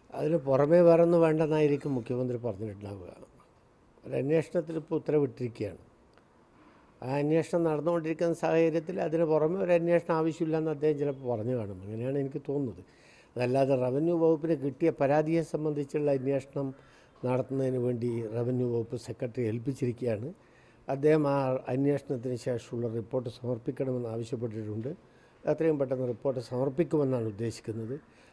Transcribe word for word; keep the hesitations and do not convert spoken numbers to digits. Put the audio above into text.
അതിന് പുറമേ വേറൊന്നും വേണ്ടെന്നായിരിക്കും മുഖ്യമന്ത്രി പറഞ്ഞിട്ടുണ്ടാവുക. ഒരു അന്വേഷണത്തിൽ ഇപ്പോൾ ഉത്തരവിട്ടിരിക്കുകയാണ്. ആ അന്വേഷണം നടന്നുകൊണ്ടിരിക്കുന്ന സാഹചര്യത്തിൽ അതിന് പുറമെ ഒരു അന്വേഷണം ആവശ്യമില്ലെന്ന് അദ്ദേഹം ചിലപ്പോൾ പറഞ്ഞു കാണും. അങ്ങനെയാണ് എനിക്ക് തോന്നുന്നത്. അതല്ലാതെ റവന്യൂ വകുപ്പിന് കിട്ടിയ പരാതിയെ സംബന്ധിച്ചുള്ള അന്വേഷണം നടത്തുന്നതിന് വേണ്ടി റവന്യൂ വകുപ്പ് സെക്രട്ടറി ഏൽപ്പിച്ചിരിക്കുകയാണ്. അദ്ദേഹം ആ അന്വേഷണത്തിന് ശേഷമുള്ള റിപ്പോർട്ട് സമർപ്പിക്കണമെന്ന് ആവശ്യപ്പെട്ടിട്ടുണ്ട്. എത്രയും പെട്ടെന്ന് റിപ്പോർട്ട് സമർപ്പിക്കുമെന്നാണ് ഉദ്ദേശിക്കുന്നത്.